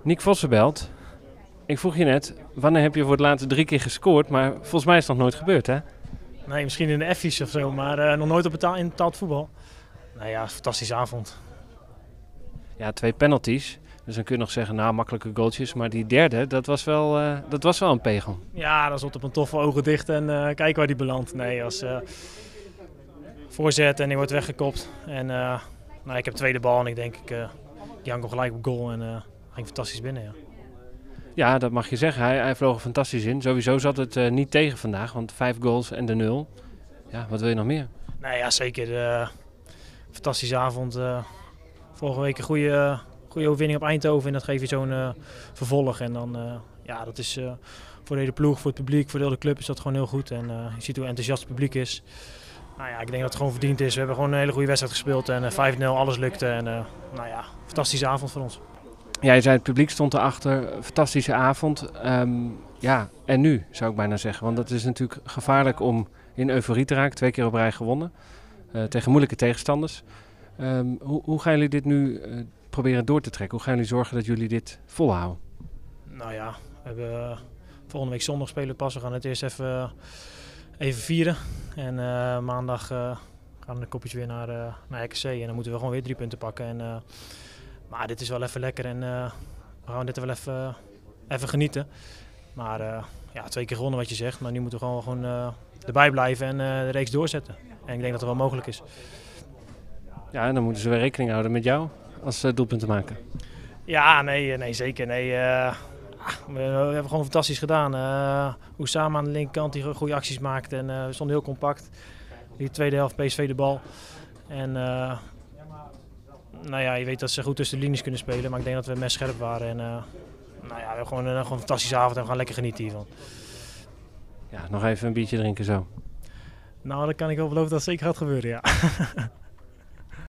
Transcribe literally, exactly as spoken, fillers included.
Nick Vossenbelt, ik vroeg je net, wanneer heb je voor het laatst drie keer gescoord? Maar volgens mij is dat nog nooit gebeurd, hè? Nee, misschien in de F's of zo, maar uh, nog nooit op betaal, in betaald voetbal. Nou ja, fantastische avond. Ja, twee penalties. Dus dan kun je nog zeggen, nou, makkelijke goaltjes. Maar die derde, dat was wel, uh, dat was wel een pegel. Ja, dat zat op een toffe ogen dicht en uh, kijken waar die belandt. Nee, als uh, voorzet en die wordt weggekopt. En uh, nou, ik heb tweede bal en ik denk, ik, uh, die hang gelijk op goal en uh, ging fantastisch binnen, ja. Ja, dat mag je zeggen. Hij, hij vloog er fantastisch in. Sowieso zat het uh, niet tegen vandaag, want vijf goals en de nul. Ja, wat wil je nog meer? Nee, ja, zeker. Uh, fantastische avond. Uh, vorige week een goede, goede overwinning op Eindhoven en dat geeft je zo'n uh, vervolg. En dan, uh, ja, dat is uh, voor de hele ploeg, voor het publiek, voor de hele club is dat gewoon heel goed. En uh, je ziet hoe enthousiast het publiek is. Nou ja, ik denk dat het gewoon verdiend is. We hebben gewoon een hele goede wedstrijd gespeeld en uh, vijf nul, alles lukte. En uh, nou ja, fantastische avond voor ons. Ja, je zei het publiek stond erachter. Fantastische avond. Um, ja, en nu zou ik bijna zeggen. Want het is natuurlijk gevaarlijk om in euforie te raken. Twee keer op rij gewonnen. Uh, tegen moeilijke tegenstanders. Um, hoe, hoe gaan jullie dit nu uh, proberen door te trekken? Hoe gaan jullie zorgen dat jullie dit volhouden? Nou ja, we hebben uh, volgende week zondag spelen pas. We gaan het eerst even, uh, even vieren. En uh, maandag uh, gaan we de kopjes weer naar, uh, naar R K C. En dan moeten we gewoon weer drie punten pakken. En, uh, maar dit is wel even lekker en uh, we gaan dit wel even, uh, even genieten. Maar uh, ja, twee keer gewonnen wat je zegt. Maar nu moeten we gewoon, gewoon uh, erbij blijven en uh, de reeks doorzetten. En ik denk dat het wel mogelijk is. Ja, en dan moeten ze weer rekening houden met jou als uh, doelpunt te maken. Ja, nee, nee zeker. Nee, uh, we, we hebben gewoon fantastisch gedaan. Uh, Oussama aan de linkerkant die goede acties maakt en uh, we stonden heel compact. Die tweede helft P S V de bal. En uh, nou ja, je weet dat ze goed tussen de linies kunnen spelen, maar ik denk dat we mes scherp waren. En, uh, nou ja, we hebben gewoon, uh, gewoon een fantastische avond en we gaan lekker genieten hiervan. Ja, nog even een biertje drinken zo. Nou, dan kan ik wel beloven dat het zeker gaat gebeuren, ja.